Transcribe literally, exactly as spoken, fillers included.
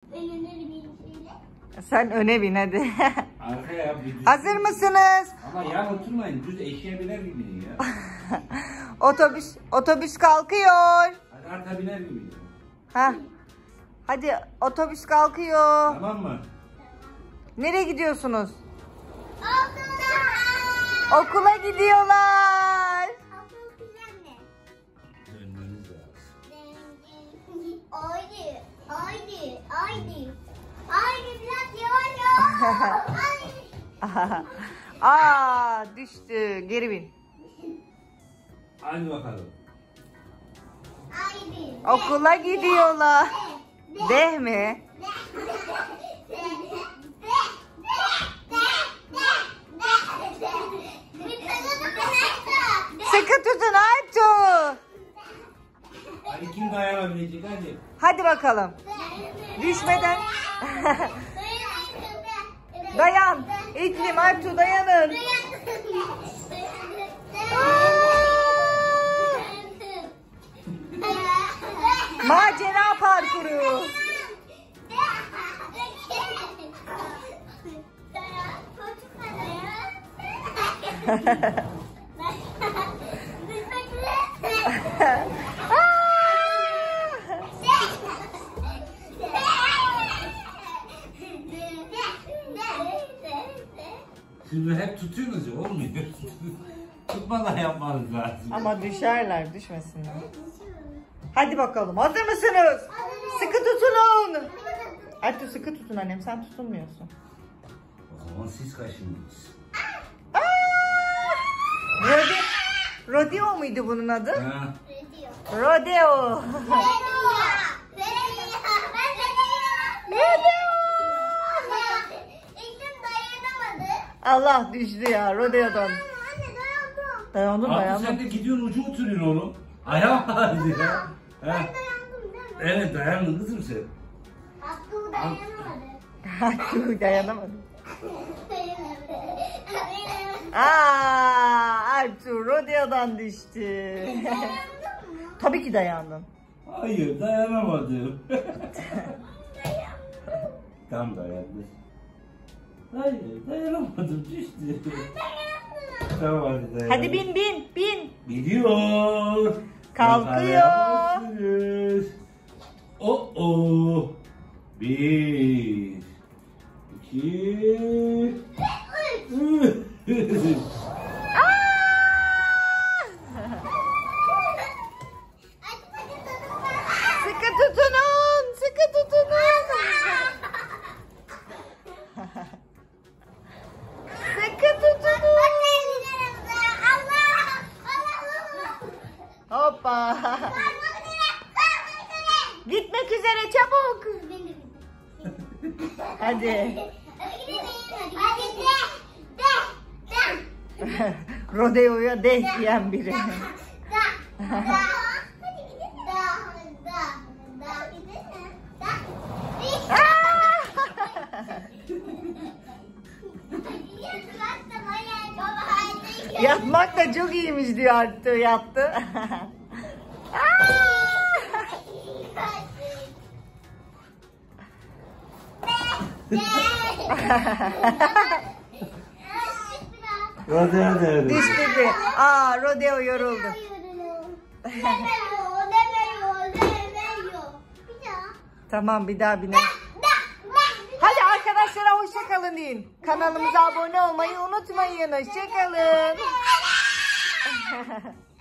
Sen öne bin hadi. Arkaya bir Hazır mısınız? Ama ya oturmayın. Düz eşeğe biner gibi ya. Otobüs otobüs kalkıyor. Hadi arka biner gibi. Ha. Hadi otobüs kalkıyor. Tamam mı? Nereye gidiyorsunuz? Okula. Okula gidiyorlar. Dönmeniz lazım. Haydi, haydi, haydi. Haydi biraz yavaş yavaş. Aa düştü. Geri bin. Hadi bakalım. Haydi. Okula gidiyorlar. Deh mi? Sıkı tutun Artu. Hadi kim dayanabilecek hadi. Hadi bakalım. Düşmeden. Dayan. İklim Artu dayanın. Macera parkuru. Siz hep tutuyorsunuz ya olmuyor. Tutmadan yapmanız lazım. Ama düşerler, düşmesinler. Hadi bakalım. Hazır mısınız? Sıkı tutunun. Artu sıkı tutun annem. Sen tutunmuyorsun. O zaman siz kaşındınız. Rode Rodeo muydu bunun adı? Ha. Rodeo. Allah düştü ya Rodeo'dan. Dayandım Abi dayandım. sen de gidiyorsun ucu oturuyorsun oğlum. Ayağım vardı ya. Ha. Evet dayandın kızım sen. Hakkı dayanamadı. Hakkı dayanamadım. Aa, Artu Rodeo'dan düştü. Tabii ki dayandım. Hayır dayanamadım. Tam dayandı. Hayır dayanamadım düştü. Tamam hadi dayan. Hadi bin bin bin. Gidiyor. Kalkıyor. O o. Bir. İki. Üç. Sıkı tutunun, sıkı tutunun. Sıkı tutunun. Hoppa. Gitmek üzere çabuk. Hadi. Rodeo'ya deh diyen biri. Yatmak da çok iyiymiş diyor Artu, yattı. Hadi hadi hadi. Düştü. Aa, Rodeo yoruldu. Tamam bir daha biner. Hadi arkadaşlara hoşça kalın deyin. Kanalımıza abone olmayı unutmayın. Hoşça kalın.